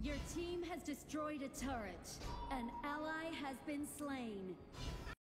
Your team has destroyed a turret. An ally has been slain.